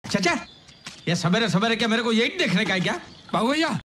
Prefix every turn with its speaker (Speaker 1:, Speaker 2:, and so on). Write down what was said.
Speaker 1: चाचा, ये सवेरे सवेरे क्या मेरे को यही देखने का है क्या?
Speaker 2: बाबू भैया